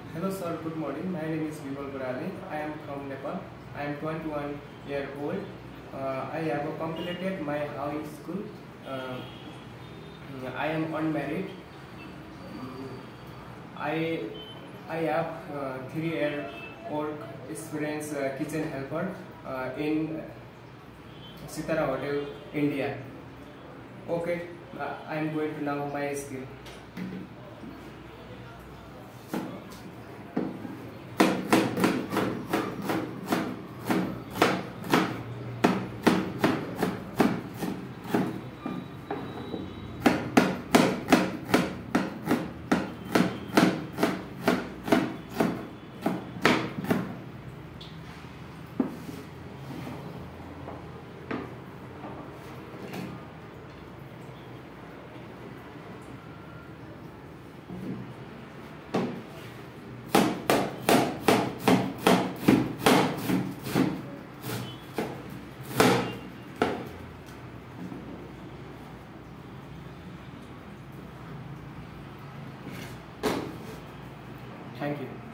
Hello sir, good morning. My name is Vibal Burali. I am from Nepal. I am 21 year old. I have completed my high school. Uh, I am unmarried. I I have 3 year work experience kitchen helper in Sitara Hotel, India. Okay, I am going to now my skill. Thank you.